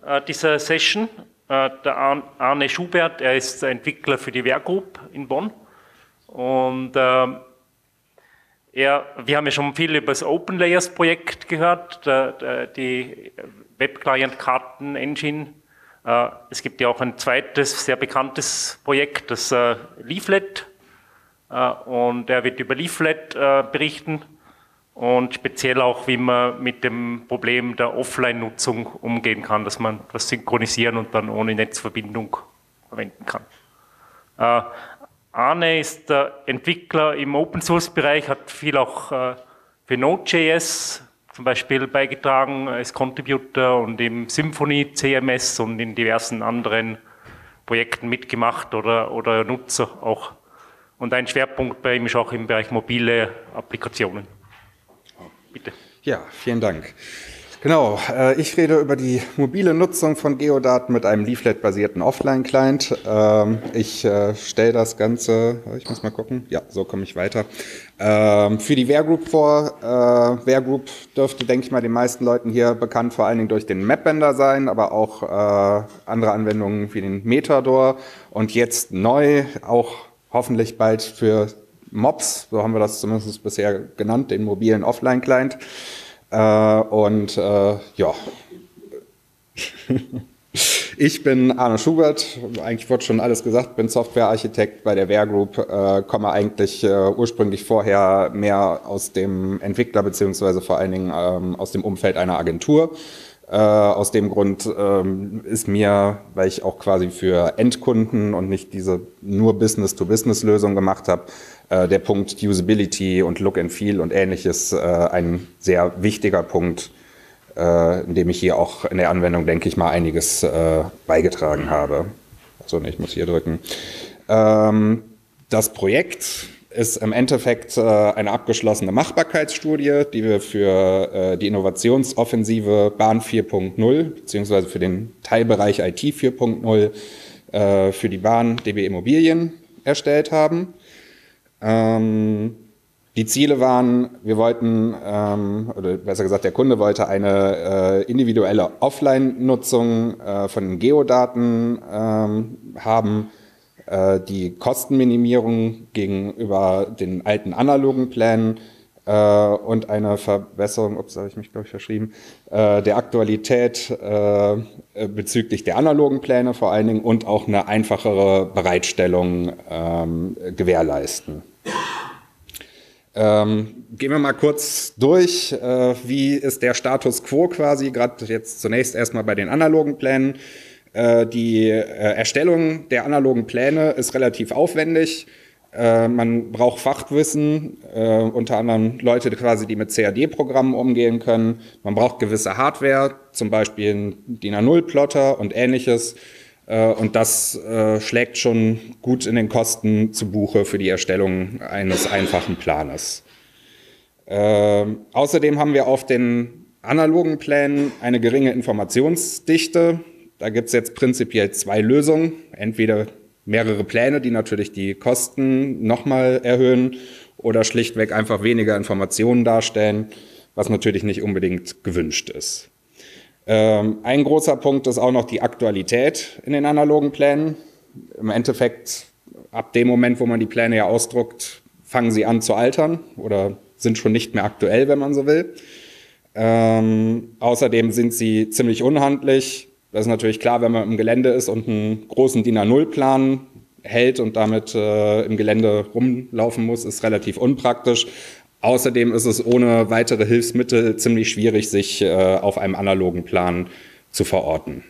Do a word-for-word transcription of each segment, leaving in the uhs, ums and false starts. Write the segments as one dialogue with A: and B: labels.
A: äh, dieser Session. Äh, der Arne Schubert, er ist Entwickler für die Wehr Group in Bonn. Und äh, er, wir haben ja schon viel über das Open Layers Projekt gehört, der, der, die Web-Client-Karten-Engine. Äh, es gibt ja auch ein zweites, sehr bekanntes Projekt, das äh, Leaflet. Äh, und er wird über Leaflet äh, berichten. Und speziell auch, wie man mit dem Problem der Offline-Nutzung umgehen kann, dass man das synchronisieren und dann ohne Netzverbindung verwenden kann. Äh, Arne ist der Entwickler im Open-Source-Bereich, hat viel auch äh, für Node.js zum Beispiel beigetragen als Contributor und im Symfony C M S und in diversen anderen Projekten mitgemacht oder, oder Nutzer auch. Und ein Schwerpunkt bei ihm ist auch im Bereich mobile Applikationen. Bitte.
B: Ja, vielen Dank. Genau, äh, ich rede über die mobile Nutzung von Geodaten mit einem Leaflet-basierten Offline-Client. Ähm, ich äh, stelle das Ganze, ich muss mal gucken, ja, so komme ich weiter, ähm, für die Wehr Group vor. Äh, Wehr Group dürfte, denke ich mal, den meisten Leuten hier bekannt vor allen Dingen durch den Mapbender sein, aber auch äh, andere Anwendungen wie den Metador und jetzt neu auch hoffentlich bald für Mops, so haben wir das zumindest bisher genannt, den mobilen Offline-Client. Äh, und äh, ja, ich bin Arne Schubert, eigentlich wurde schon alles gesagt, bin Softwarearchitekt bei der Wehr Group, äh, komme eigentlich äh, ursprünglich vorher mehr aus dem Entwickler beziehungsweise vor allen Dingen ähm, aus dem Umfeld einer Agentur. Äh, aus dem Grund ähm, ist mir, weil ich auch quasi für Endkunden und nicht diese nur Business-to-Business-Lösung gemacht habe, äh, der Punkt Usability und Look and Feel und ähnliches äh, ein sehr wichtiger Punkt, äh, in dem ich hier auch in der Anwendung, denke ich mal, einiges äh, beigetragen habe. Achso, ne, ich muss hier drücken. Ähm, das Projekt ist im Endeffekt äh, eine abgeschlossene Machbarkeitsstudie, die wir für äh, die Innovationsoffensive Bahn vier Punkt null beziehungsweise für den Teilbereich I T vier Punkt null äh, für die Bahn D B Immobilien erstellt haben. Ähm, die Ziele waren, wir wollten, ähm, oder besser gesagt, der Kunde wollte eine äh, individuelle Offline-Nutzung äh, von den Geodaten ähm, haben, die Kostenminimierung gegenüber den alten analogen Plänen äh, und eine Verbesserung, ups, habe ich mich, glaube ich, verschrieben, äh, der Aktualität äh, bezüglich der analogen Pläne vor allen Dingen und auch eine einfachere Bereitstellung ähm, gewährleisten. Ähm, gehen wir mal kurz durch, äh, wie ist der Status quo quasi, gerade jetzt zunächst erstmal bei den analogen Plänen. Die Erstellung der analogen Pläne ist relativ aufwendig. Man braucht Fachwissen, unter anderem Leute quasi, die mit C A D-Programmen umgehen können. Man braucht gewisse Hardware, zum Beispiel einen D I N A null Plotter und ähnliches. Und das schlägt schon gut in den Kosten zu Buche für die Erstellung eines einfachen Planes. Außerdem haben wir auf den analogen Plänen eine geringe Informationsdichte. Da gibt es jetzt prinzipiell zwei Lösungen, entweder mehrere Pläne, die natürlich die Kosten nochmal erhöhen oder schlichtweg einfach weniger Informationen darstellen, was natürlich nicht unbedingt gewünscht ist. Ähm, ein großer Punkt ist auch noch die Aktualität in den analogen Plänen. Im Endeffekt, ab dem Moment, wo man die Pläne ja ausdruckt, fangen sie an zu altern oder sind schon nicht mehr aktuell, wenn man so will. Ähm, außerdem sind sie ziemlich unhandlich. Das ist natürlich klar, wenn man im Gelände ist und einen großen D I N A null Plan hält und damit äh, im Gelände rumlaufen muss, ist relativ unpraktisch. Außerdem ist es ohne weitere Hilfsmittel ziemlich schwierig, sich äh, auf einem analogen Plan zu verorten.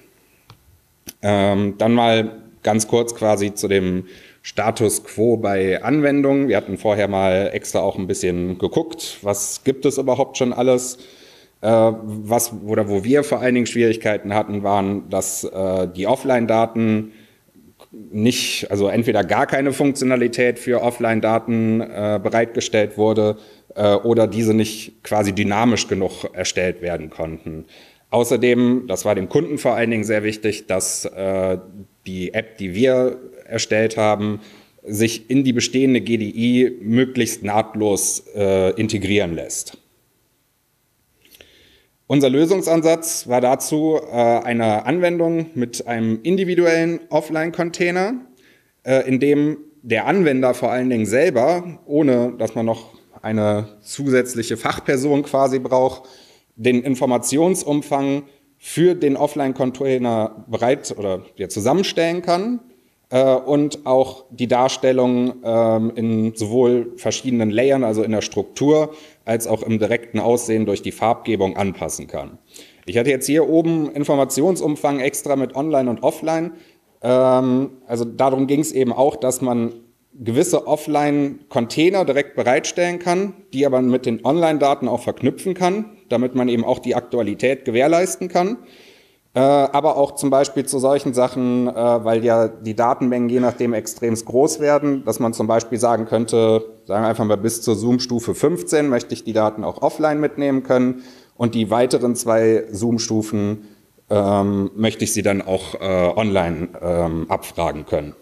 B: Ähm, dann mal ganz kurz quasi zu dem Status quo bei Anwendungen. Wir hatten vorher mal extra auch ein bisschen geguckt, was gibt es überhaupt schon alles. Was, oder wo wir vor allen Dingen Schwierigkeiten hatten, waren, dass äh, die Offline-Daten nicht, also entweder gar keine Funktionalität für Offline-Daten äh, bereitgestellt wurde äh, oder diese nicht quasi dynamisch genug erstellt werden konnten. Außerdem, das war dem Kunden vor allen Dingen sehr wichtig, dass äh, die App, die wir erstellt haben, sich in die bestehende G D I möglichst nahtlos äh, integrieren lässt. Unser Lösungsansatz war dazu äh, eine Anwendung mit einem individuellen Offline-Container, äh, in dem der Anwender vor allen Dingen selber, ohne dass man noch eine zusätzliche Fachperson quasi braucht, den Informationsumfang für den Offline-Container bereit oder ja, zusammenstellen kann äh, und auch die Darstellung ähm, in sowohl verschiedenen Layern, also in der Struktur, als auch im direkten Aussehen durch die Farbgebung anpassen kann. Ich hatte jetzt hier oben Informationsumfang extra mit Online und Offline. Ähm, also darum ging es eben auch, dass man gewisse Offline-Container direkt bereitstellen kann, die aber mit den Online-Daten auch verknüpfen kann, damit man eben auch die Aktualität gewährleisten kann. Äh, aber auch zum Beispiel zu solchen Sachen, äh, weil ja die Datenmengen je nachdem extremst groß werden, dass man zum Beispiel sagen könnte, sagen wir einfach mal bis zur Zoom-Stufe fünfzehn möchte ich die Daten auch offline mitnehmen können und die weiteren zwei Zoom-Stufen ähm, möchte ich sie dann auch äh, online ähm, abfragen können.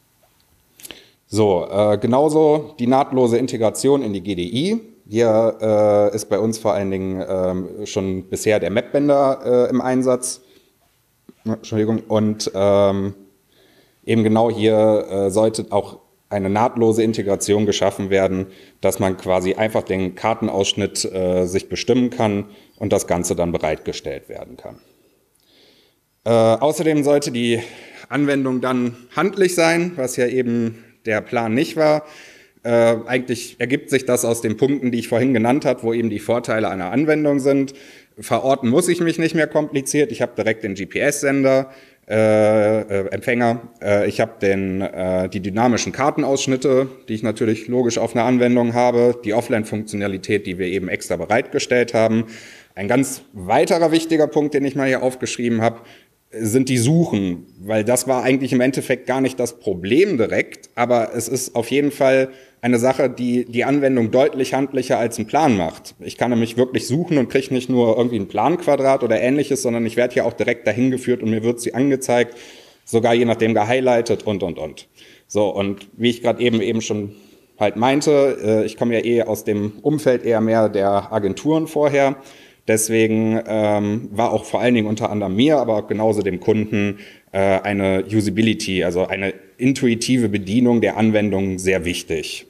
B: So, äh, genauso die nahtlose Integration in die G D I. Hier äh, ist bei uns vor allen Dingen äh, schon bisher der Mapbender äh, im Einsatz. Entschuldigung. Und ähm, eben genau hier äh, sollte auch eine nahtlose Integration geschaffen werden, dass man quasi einfach den Kartenausschnitt äh, sich bestimmen kann und das Ganze dann bereitgestellt werden kann. Äh, außerdem sollte die Anwendung dann handlich sein, was ja eben der Plan nicht war. Äh, eigentlich ergibt sich das aus den Punkten, die ich vorhin genannt habe, wo eben die Vorteile einer Anwendung sind. Verorten muss ich mich nicht mehr kompliziert. Ich habe direkt den G P S-Sender, äh, äh, Empfänger. Äh, ich habe den äh, die dynamischen Kartenausschnitte, die ich natürlich logisch auf einer Anwendung habe. Die Offline-Funktionalität, die wir eben extra bereitgestellt haben. Ein ganz weiterer wichtiger Punkt, den ich mal hier aufgeschrieben habe, sind die Suchen, weil das war eigentlich im Endeffekt gar nicht das Problem direkt, aber es ist auf jeden Fall eine Sache, die die Anwendung deutlich handlicher als ein Plan macht. Ich kann nämlich wirklich suchen und kriege nicht nur irgendwie ein Planquadrat oder ähnliches, sondern ich werde hier auch direkt dahin geführt und mir wird sie angezeigt, sogar je nachdem gehighlightet und, und, und. So, und wie ich gerade eben eben schon halt meinte, ich komme ja eh aus dem Umfeld eher mehr der Agenturen vorher. Deswegen ähm, war auch vor allen Dingen unter anderem mir, aber auch genauso dem Kunden äh, eine Usability, also eine intuitive Bedienung der Anwendung sehr wichtig.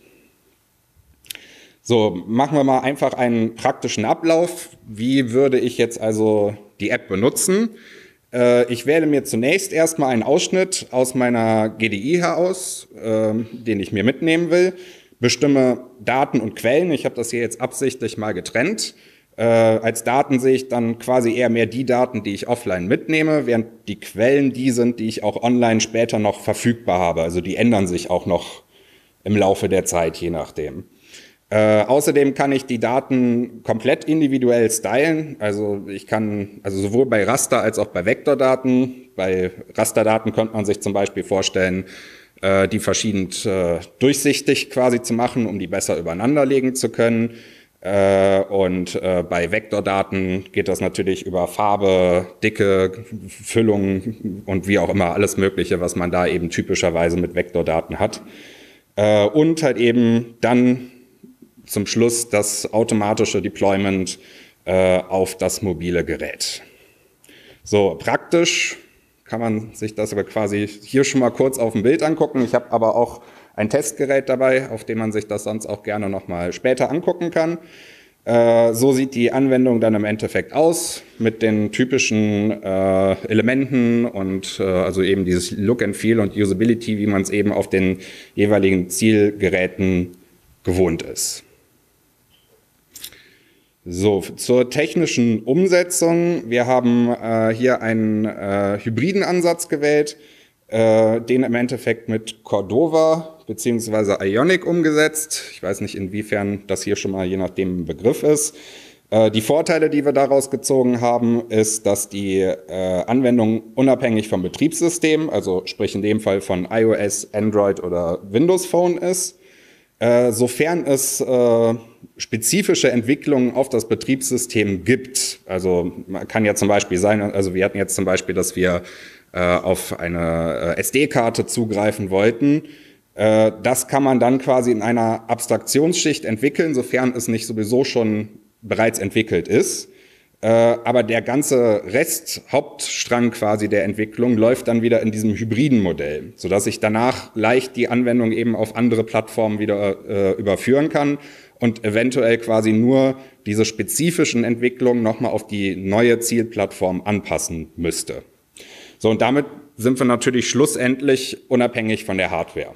B: So, machen wir mal einfach einen praktischen Ablauf. Wie würde ich jetzt also die App benutzen? Äh, ich wähle mir zunächst erstmal einen Ausschnitt aus meiner G D I heraus, äh, den ich mir mitnehmen will, bestimme Daten und Quellen. Ich habe das hier jetzt absichtlich mal getrennt. Äh, als Daten sehe ich dann quasi eher mehr die Daten, die ich offline mitnehme, während die Quellen die sind, die ich auch online später noch verfügbar habe. Also die ändern sich auch noch im Laufe der Zeit, je nachdem. Äh, außerdem kann ich die Daten komplett individuell stylen. Also ich kann, also sowohl bei Raster als auch bei Vektordaten. Bei Rasterdaten könnte man sich zum Beispiel vorstellen, äh, die verschieden äh, durchsichtig quasi zu machen, um die besser übereinanderlegen zu können. Äh, und äh, bei Vektordaten geht das natürlich über Farbe, Dicke, Füllung und wie auch immer alles Mögliche, was man da eben typischerweise mit Vektordaten hat. Äh, und halt eben dann zum Schluss das automatische Deployment äh, auf das mobile Gerät. So, praktisch kann man sich das aber quasi hier schon mal kurz auf dem Bild angucken. Ich habe aber auch ein Testgerät dabei, auf dem man sich das sonst auch gerne noch mal später angucken kann. Äh, so sieht die Anwendung dann im Endeffekt aus, mit den typischen äh, Elementen und äh, also eben dieses Look and Feel und Usability, wie man es eben auf den jeweiligen Zielgeräten gewohnt ist. So, zur technischen Umsetzung. Wir haben äh, hier einen äh, hybriden Ansatz gewählt, äh, den im Endeffekt mit Cordova beziehungsweise Ionic umgesetzt. Ich weiß nicht, inwiefern das hier schon mal je nachdem ein Begriff ist. Äh, die Vorteile, die wir daraus gezogen haben, ist, dass die äh, Anwendung unabhängig vom Betriebssystem, also sprich in dem Fall von iOS, Android oder Windows Phone ist. Äh, sofern es äh, spezifische Entwicklungen auf das Betriebssystem gibt. Also man kann ja zum Beispiel sein, also wir hatten jetzt zum Beispiel, dass wir äh, auf eine äh, S D-Karte zugreifen wollten. Äh, das kann man dann quasi in einer Abstraktionsschicht entwickeln, sofern es nicht sowieso schon bereits entwickelt ist. Äh, aber der ganze Rest, Hauptstrang quasi der Entwicklung, läuft dann wieder in diesem hybriden Modell, sodass ich danach leicht die Anwendung eben auf andere Plattformen wieder äh, überführen kann und eventuell quasi nur diese spezifischen Entwicklungen nochmal auf die neue Zielplattform anpassen müsste. So, und damit sind wir natürlich schlussendlich unabhängig von der Hardware.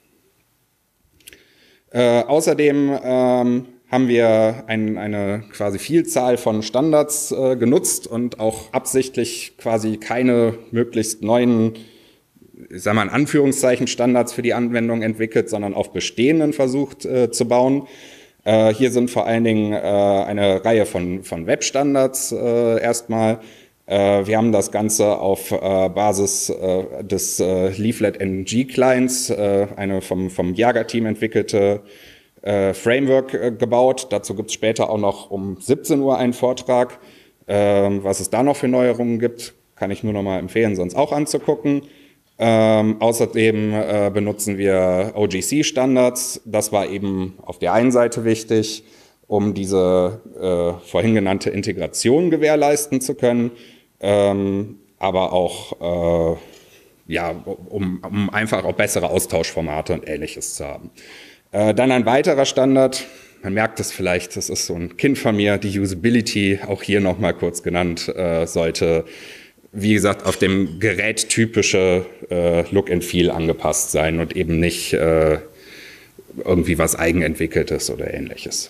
B: Äh, außerdem ähm, haben wir ein, eine quasi Vielzahl von Standards äh, genutzt und auch absichtlich quasi keine möglichst neuen, ich sag mal in Anführungszeichen, Standards für die Anwendung entwickelt, sondern auf bestehenden versucht äh, zu bauen. Äh, hier sind vor allen Dingen äh, eine Reihe von, von Webstandards äh, erstmal. Äh, wir haben das Ganze auf äh, Basis äh, des äh, Leaflet N G Clients, äh, eine vom, vom Jager-Team entwickelte Äh, Framework äh, gebaut. Dazu gibt es später auch noch um siebzehn Uhr einen Vortrag. Ähm, was es da noch für Neuerungen gibt, kann ich nur noch mal empfehlen, sonst auch anzugucken. Ähm, außerdem äh, benutzen wir O G C-Standards. Das war eben auf der einen Seite wichtig, um diese äh, vorhin genannte Integration gewährleisten zu können, ähm, aber auch äh, ja, um, um einfach auch bessere Austauschformate und Ähnliches zu haben. Dann ein weiterer Standard, man merkt es vielleicht, das ist so ein Kind von mir, die Usability, auch hier nochmal kurz genannt, äh, sollte, wie gesagt, auf dem Gerät typische äh, Look and Feel angepasst sein und eben nicht äh, irgendwie was Eigenentwickeltes oder Ähnliches.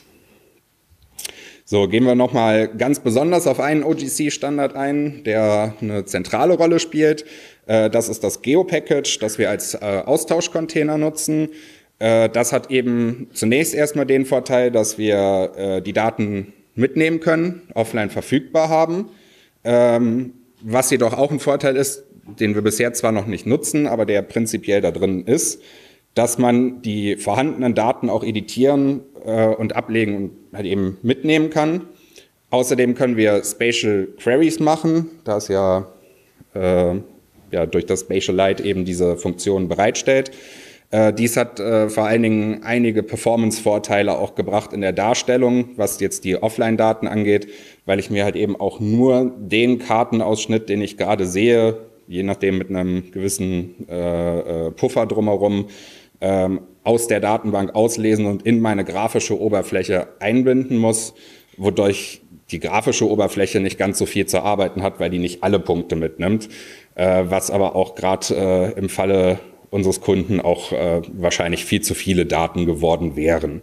B: So, gehen wir nochmal ganz besonders auf einen O G C-Standard ein, der eine zentrale Rolle spielt. Äh, das ist das Geo-Package, das wir als äh, Austauschcontainer nutzen. Das hat eben zunächst erstmal den Vorteil, dass wir äh, die Daten mitnehmen können, offline verfügbar haben. Ähm, was jedoch auch ein Vorteil ist, den wir bisher zwar noch nicht nutzen, aber der prinzipiell da drin ist, dass man die vorhandenen Daten auch editieren äh, und ablegen und halt eben mitnehmen kann. Außerdem können wir Spatial Queries machen, da es ja, äh, ja durch das Spatialite eben diese Funktion bereitstellt. Dies hat äh, vor allen Dingen einige Performance-Vorteile auch gebracht in der Darstellung, was jetzt die Offline-Daten angeht, weil ich mir halt eben auch nur den Kartenausschnitt, den ich gerade sehe, je nachdem mit einem gewissen äh, Puffer drumherum, ähm, aus der Datenbank auslesen und in meine grafische Oberfläche einbinden muss, wodurch die grafische Oberfläche nicht ganz so viel zu arbeiten hat, weil die nicht alle Punkte mitnimmt, äh, was aber auch gerade äh, im Falle unseres Kunden auch äh, wahrscheinlich viel zu viele Daten geworden wären.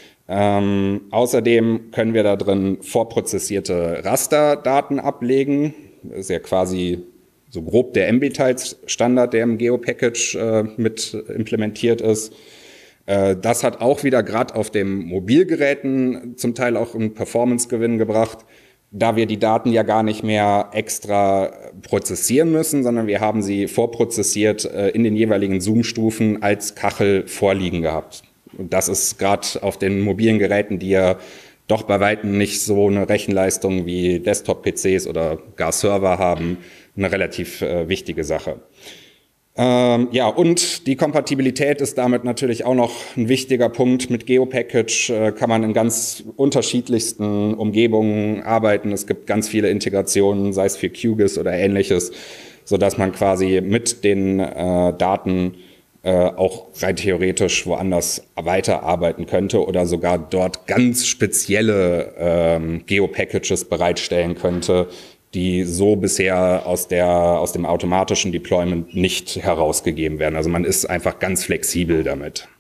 B: Ähm, außerdem können wir da drin vorprozessierte Rasterdaten ablegen. Das ist ja quasi so grob der M B Tiles-Standard, der im Geo-Package äh, mit implementiert ist. Äh, das hat auch wieder gerade auf den Mobilgeräten zum Teil auch einen Performance-Gewinn gebracht, da wir die Daten ja gar nicht mehr extra prozessieren müssen, sondern wir haben sie vorprozessiert äh, in den jeweiligen Zoom-Stufen als Kachel vorliegen gehabt. Und das ist gerade auf den mobilen Geräten, die ja doch bei weitem nicht so eine Rechenleistung wie Desktop-P Cs oder gar Server haben, eine relativ äh, wichtige Sache. Ähm, ja, und die Kompatibilität ist damit natürlich auch noch ein wichtiger Punkt. Mit Geo-Package äh, kann man in ganz unterschiedlichsten Umgebungen arbeiten. Es gibt ganz viele Integrationen, sei es für QGIS oder Ähnliches, sodass man quasi mit den äh, Daten äh, auch rein theoretisch woanders weiterarbeiten könnte oder sogar dort ganz spezielle ähm, Geo-Packages bereitstellen könnte, die so bisher aus der, aus dem automatischen Deployment nicht herausgegeben werden. Also man ist einfach ganz flexibel damit.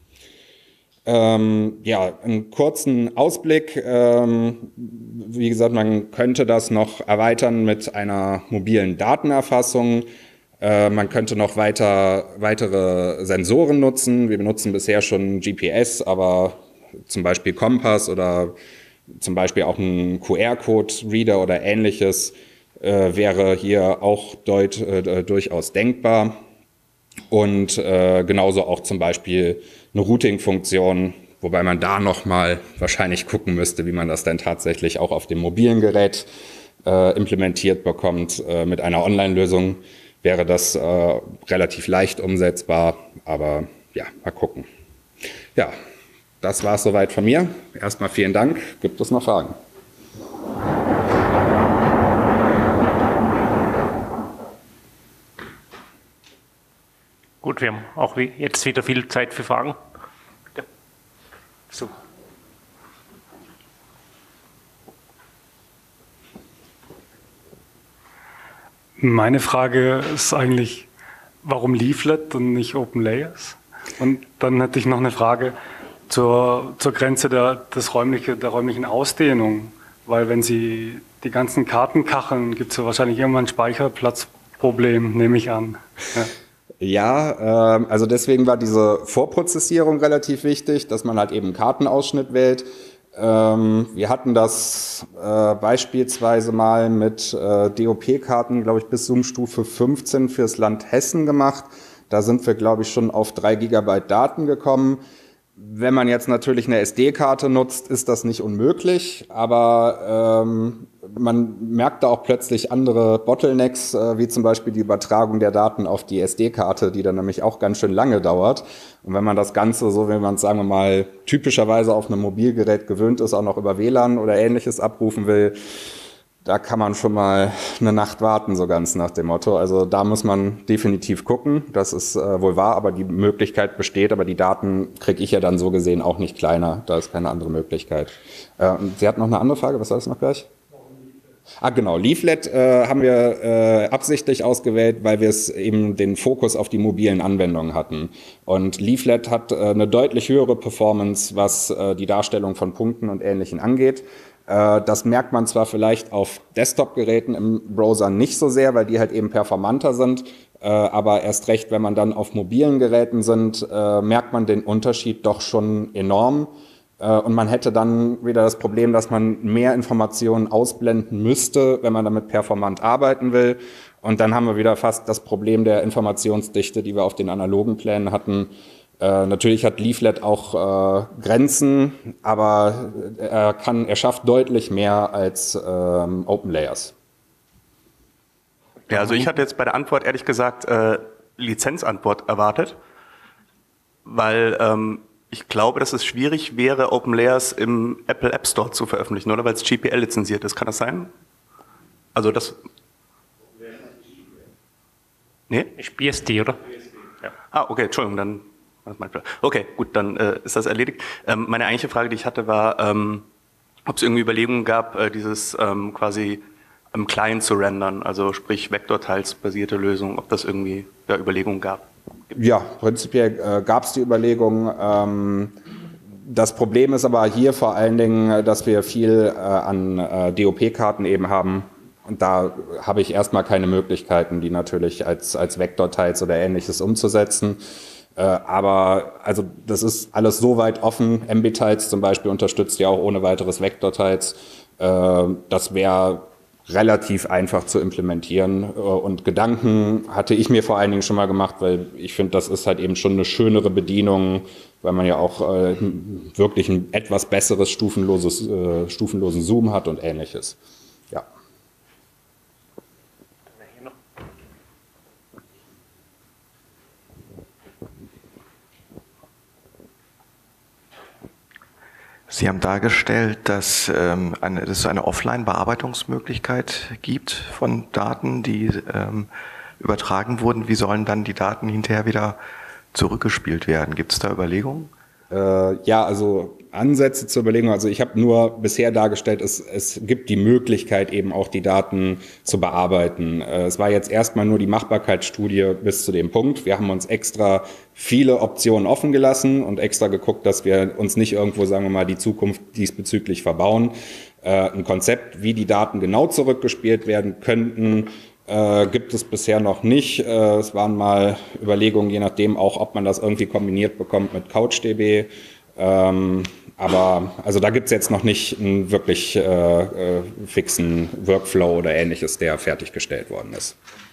B: Ähm, ja, einen kurzen Ausblick. Ähm, wie gesagt, man könnte das noch erweitern mit einer mobilen Datenerfassung. Äh, man könnte noch weiter, weitere Sensoren nutzen. Wir benutzen bisher schon G P S, aber zum Beispiel Kompass oder zum Beispiel auch ein Q R-Code-Reader oder Ähnliches äh, wäre hier auch deut, äh, durchaus denkbar. Und äh, genauso auch zum Beispiel eine Routing-Funktion, wobei man da nochmal wahrscheinlich gucken müsste, wie man das dann tatsächlich auch auf dem mobilen Gerät äh, implementiert bekommt. Äh, mit einer Online-Lösung wäre das äh, relativ leicht umsetzbar, aber ja, mal gucken. Ja. Das war es soweit von mir. Erstmal vielen Dank. Gibt es noch Fragen?
A: Gut, wir haben auch jetzt wieder viel Zeit für Fragen. Bitte. So.
C: Meine Frage ist eigentlich, warum Leaflet und nicht OpenLayers? Und dann hätte ich noch eine Frage zur, zur Grenze der, des räumliche, der räumlichen Ausdehnung. Weil wenn Sie die ganzen Karten kacheln, gibt es ja wahrscheinlich irgendwann ein Speicherplatzproblem, nehme ich an. Ja.
B: Ja, ähm, also deswegen war diese Vorprozessierung relativ wichtig, dass man halt eben einen Kartenausschnitt wählt. Ähm, wir hatten das äh, beispielsweise mal mit äh, D O P-Karten, glaube ich, bis Zoom-Stufe fünfzehn fürs Land Hessen gemacht. Da sind wir, glaube ich, schon auf drei Gigabyte Daten gekommen. Wenn man jetzt natürlich eine S D-Karte nutzt, ist das nicht unmöglich, aber ähm, man merkt da auch plötzlich andere Bottlenecks, äh, wie zum Beispiel die Übertragung der Daten auf die S D-Karte, die dann nämlich auch ganz schön lange dauert. Und wenn man das Ganze, so wie man es, sagen wir mal, typischerweise auf einem Mobilgerät gewöhnt ist, auch noch über W L A N oder Ähnliches abrufen will, da kann man schon mal eine Nacht warten, so ganz nach dem Motto. Also da muss man definitiv gucken, das ist äh, wohl wahr, aber die Möglichkeit besteht, aber die Daten kriege ich ja dann so gesehen auch nicht kleiner, da ist keine andere Möglichkeit. Äh, und Sie hatten noch eine andere Frage, was war das noch gleich? Ah genau, Leaflet äh, haben wir äh, absichtlich ausgewählt, weil wir es eben den Fokus auf die mobilen Anwendungen hatten. Und Leaflet hat äh, eine deutlich höhere Performance, was äh, die Darstellung von Punkten und Ähnlichem angeht. Das merkt man zwar vielleicht auf Desktop-Geräten im Browser nicht so sehr, weil die halt eben performanter sind, aber erst recht, wenn man dann auf mobilen Geräten sind, merkt man den Unterschied doch schon enorm. Und man hätte dann wieder das Problem, dass man mehr Informationen ausblenden müsste, wenn man damit performant arbeiten will. Und dann haben wir wieder fast das Problem der Informationsdichte, die wir auf den analogen Plänen hatten. Äh, natürlich hat Leaflet auch äh, Grenzen, aber er kann, er schafft deutlich mehr als ähm, OpenLayers.
D: Ja, also ich hatte jetzt bei der Antwort ehrlich gesagt äh, Lizenzantwort erwartet, weil ähm, ich glaube, dass es schwierig wäre, OpenLayers im Apple App Store zu veröffentlichen, oder? Weil es G P L lizenziert ist. Kann das sein? Also das... Nee?
A: Ist B S D, oder?
D: Ja. Ah, okay, Entschuldigung, dann... Okay, gut, dann äh, ist das erledigt. Ähm, meine eigentliche Frage, die ich hatte, war, ähm, ob es irgendwie Überlegungen gab, äh, dieses ähm, quasi im Client zu rendern, also sprich Vektorteils-basierte Lösungen, ob das irgendwie ja, Überlegungen gab.
B: Ja, prinzipiell äh, gab es die Überlegung. Ähm, das Problem ist aber hier vor allen Dingen, dass wir viel äh, an äh, D O P-Karten eben haben. Und da habe ich erstmal keine Möglichkeiten, die natürlich als, als Vektorteils oder Ähnliches umzusetzen. Äh, aber also das ist alles so weit offen. M B-Teils zum Beispiel unterstützt ja auch ohne weiteres Vektorteils. Äh, das wäre relativ einfach zu implementieren. Äh, und Gedanken hatte ich mir vor allen Dingen schon mal gemacht, weil ich finde, das ist halt eben schon eine schönere Bedienung, weil man ja auch äh, wirklich ein etwas besseres stufenloses, äh, stufenlosen Zoom hat und Ähnliches. Ja.
E: Sie haben dargestellt, dass, ähm, eine, dass es eine Offline-Bearbeitungsmöglichkeit gibt von Daten, die ähm, übertragen wurden. Wie sollen dann die Daten hinterher wieder zurückgespielt werden? Gibt es da Überlegungen?
B: Äh, ja, also Ansätze zur Überlegung. Also ich habe nur bisher dargestellt, es, es gibt die Möglichkeit, eben auch die Daten zu bearbeiten. Äh, es war jetzt erstmal nur die Machbarkeitsstudie bis zu dem Punkt. Wir haben uns extra viele Optionen offen gelassen und extra geguckt, dass wir uns nicht irgendwo, sagen wir mal, die Zukunft diesbezüglich verbauen. Äh, ein Konzept, wie die Daten genau zurückgespielt werden könnten, Äh, gibt es bisher noch nicht. Äh, es waren mal Überlegungen, je nachdem auch, ob man das irgendwie kombiniert bekommt mit CouchDB. Ähm, aber also da gibt es jetzt noch nicht einen wirklich äh, äh, fixen Workflow oder Ähnliches, der fertiggestellt worden ist.